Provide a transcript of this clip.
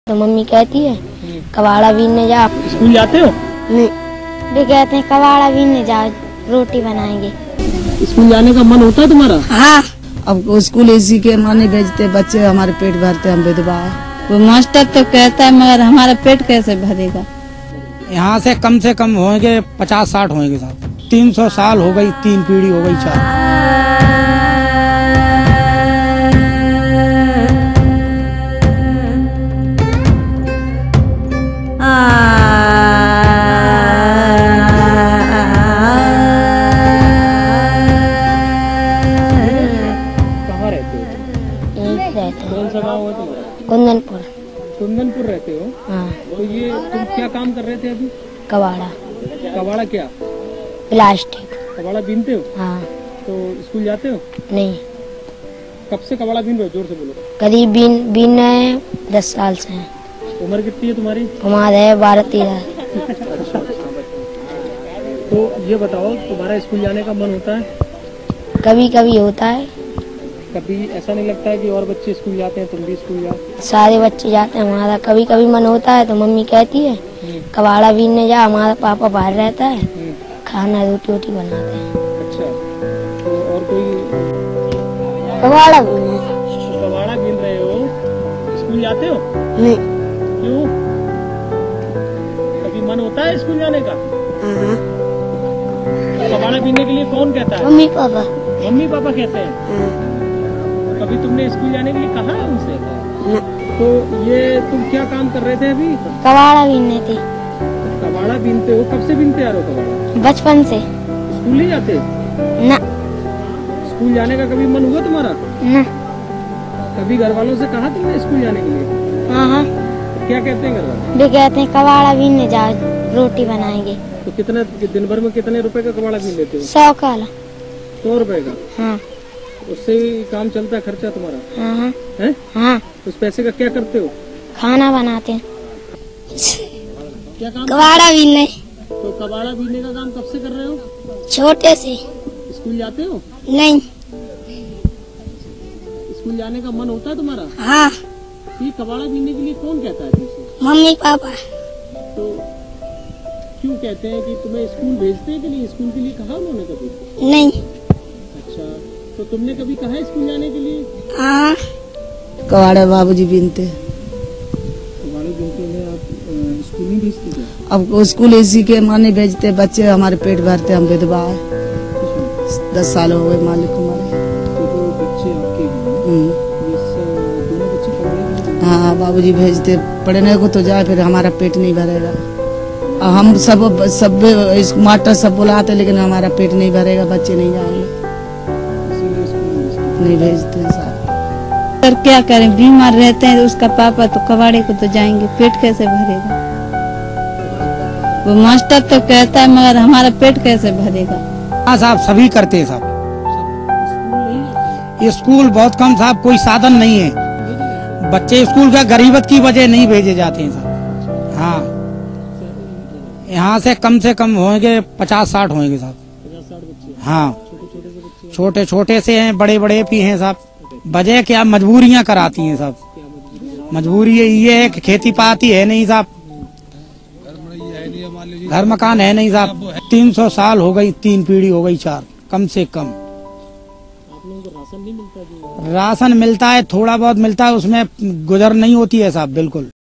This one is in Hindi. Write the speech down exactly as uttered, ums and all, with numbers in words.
तो मम्मी कहती है कबाड़ा बीनने जा। स्कूल जाते हो? नहीं, वे कहते हैं कबाड़ा बीनने जा, रोटी बनाएंगे। स्कूल जाने का मन होता है तुम्हारा? हाँ। अब स्कूल इसी के माने भेजते बच्चे, हमारे पेट भरते, हम विधवा है। वो मास्टर तो कहता है मगर हमारा पेट कैसे भरेगा। यहाँ से कम से कम होंगे पचास साठ होंगे साहब। तीन सौ साल हो गई, तीन पीढ़ी हो गई, चार। कहाँ रहते हो? यहीं रहते कौन सा गाँव है तुम्हारा? कुंदनपुर। कुंदनपुर रहते हो? हाँ। तो ये तुम क्या काम कर रहे थे अभी? कबाड़ा। कबाड़ा क्या? प्लास्टिक। कबाड़ा बीनते हो? हाँ। तो स्कूल जाते हो? नहीं, कब से कबाड़ा बीन रहे हो? जोर से बोलो। करीब बीन बीन रहे हैं, दस साल से हैं। उम्र कितनी है तुम्हारी? हमारे है बारह तेरह। तो ये बताओ, तुम्हारा स्कूल जाने का मन होता है? कभी कभी होता है। कभी ऐसा नहीं लगता है कि और बच्चे स्कूल जाते हैं, तुम भी स्कूल जाओ? सारे बच्चे जाते हैं, हमारा कभी कभी मन होता है तो मम्मी कहती है कबाड़ा बीनने जा। हमारा पापा बाहर रहता है, खाना रोटी वोटी बनाते हैं। अच्छा, तो और कोई? कबाड़ा बीनने। तो कबाड़ा बीन रहे हो, स्कूल जाते हो? नहीं। क्यों? कभी मन होता है स्कूल जाने का? कबाड़ा बीनने के लिए कौन कहता है? Mummy papa. मम्मी पापा कहते हैं। कभी तुमने स्कूल जाने के लिए कहा है उनसे? तो ये तुम क्या काम कर रहे थे अभी? कबाड़ा बीनने थे। कबाड़ा बीनते हो? कब से बीनते आ रहे हो कबाड़ा? बचपन से। स्कूल नहीं जाते? ना। स्कूल जाने का कभी मन हुआ तुम्हारा? ना। कभी घर वालों से कहा तुमने स्कूल जाने के लिए? हाँ हाँ। क्या कहते हैं घर वाले? वे कहते हैं कबाड़ा बीनने जा, रोटी बनाएंगे। तो कितने दिन भर में कितने रुपए का कबाड़ा बीन लेते हो? सौ का। सौ रुपए का? हाँ। उससे ही काम चलता है, खर्चा तुम्हारा? हाँ हाँ। है? हाँ। उस पैसे का क्या करते हो? खाना बनाते हैं। क्या काम? कबाड़ा बीनने। तो कबाड़ा बीनने का काम कब से कर रहे हो? छोटे से। स्कूल जाते हो? नहीं। स्कूल जाने का मन होता है तुम्हारा? हाँ। ये कबाड़ा बीनने के लिए कौन कहता है तुमसे? Mummy papa. तो क्यों कहते हैं कि तुम्हें स्कूल भेजते हैं कि नहीं? स्कूल के लिए कहा उन्होंने कभी? नहीं। अच्छा, तो तुमने कभी कहा है स्कूल जाने के लिए? हाँ। कबाड़ा बाबूजी बीनते। कबाड़े बीनते हैं आप, अ, स्कूल नहीं भेजते क्या? अब स्कूल इसी के माने भेजते बच्चे, हमारे पेट भरते, हम विधवा है। दस साल हो गए मालिक हमारे। तो दो बच्चे आपके हैं? हम्म। ये सब दोनों बच्चे कबाड़े बीनते हैं? हाँ, बाबूजी भेजते, पढ़ने को तो जाए, फिर हमारा पेट नहीं भरेगा। और हम सब सब इस मास्टर सब बुलाते, लेकिन हमारा पेट नहीं भरेगा, बच्चे नहीं जाएंगे, इसीलिए स्कूल नहीं भेजते। नहीं भेजते हैं साहब। सर क्या करें, बीमार रहते हैं उसका पापा, तो कबाड़े को तो जाएंगे, पेट कैसे भरेगा। वो मास्टर तो कहता है मगर हमारा पेट कैसे भरेगा। हाँ साहब, सभी करते हैं साहब। ये स्कूल बहुत कम साहब, कोई साधन नहीं है। बच्चे स्कूल का गरीबत की वजह नहीं भेजे जाते हैं साहब। हाँ, यहाँ से कम से कम होंगे पचास साठ होंगे साहब। पचास साठ बच्चे? हाँ, छोटे छोटे से बच्चे? छोटे छोटे से हैं, बड़े बड़े भी हैं साहब। वजह क्या, मजबूरियां कराती हैं साहब। क्या मजबूरी? मजबूरी ये है कि खेती पाती है नहीं साहब, घर मकान है नहीं साहब। तीन सौ साल हो गई, तीन पीढ़ी हो गई, चार कम से कम। आप लोगों को राशन नहीं मिलता? जो राशन मिलता है, थोड़ा बहुत मिलता है, उसमें गुजर नहीं होती है साहब, बिल्कुल।